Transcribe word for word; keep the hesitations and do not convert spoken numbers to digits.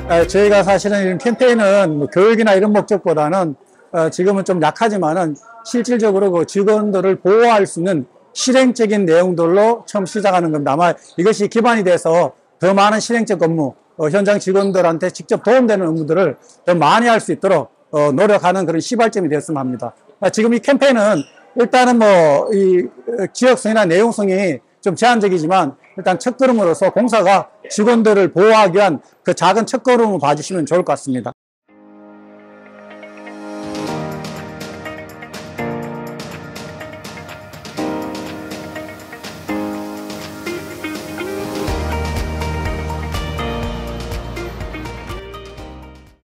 저희가 사실은 이런 캠페인은 뭐 교육이나 이런 목적보다는 지금은 좀 약하지만은 실질적으로 그 직원들을 보호할 수 있는 실행적인 내용들로 처음 시작하는 겁니다. 아마 이것이 기반이 돼서 더 많은 실행적 업무, 현장 직원들한테 직접 도움되는 업무들을 더 많이 할 수 있도록 노력하는 그런 시발점이 되었으면 합니다. 지금 이 캠페인은 일단은 뭐 이 지역성이나 내용성이 좀 제한적이지만 일단 첫걸음으로서 공사가 직원들을 보호하기 위한 그 작은 첫걸음을 봐주시면 좋을 것 같습니다.